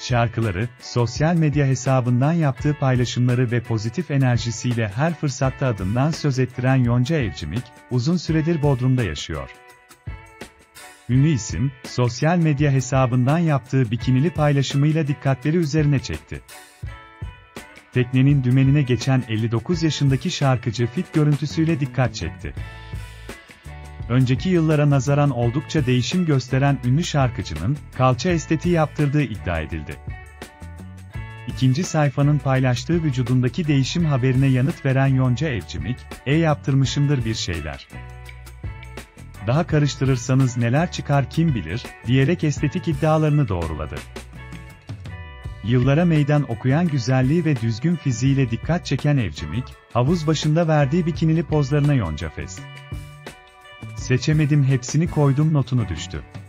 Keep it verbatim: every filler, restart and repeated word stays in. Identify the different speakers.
Speaker 1: Şarkıları, sosyal medya hesabından yaptığı paylaşımları ve pozitif enerjisiyle her fırsatta adından söz ettiren Yonca Evcimik, uzun süredir Bodrum'da yaşıyor. Ünlü isim, sosyal medya hesabından yaptığı bikinili paylaşımıyla dikkatleri üzerine çekti. Teknenin dümenine geçen elli dokuz yaşındaki şarkıcı fit görüntüsüyle dikkat çekti. Önceki yıllara nazaran oldukça değişim gösteren ünlü şarkıcının, kalça estetiği yaptırdığı iddia edildi. İkinci sayfanın paylaştığı vücudundaki değişim haberine yanıt veren Yonca Evcimik, "E yaptırmışımdır bir şeyler. Daha karıştırırsanız neler çıkar kim bilir," diyerek estetik iddialarını doğruladı. Yıllara meydan okuyan güzelliği ve düzgün fiziğiyle dikkat çeken Evcimik, havuz başında verdiği bikinili pozlarına Yonca Fest. "Seçemedim hepsini koydum" notunu düştü.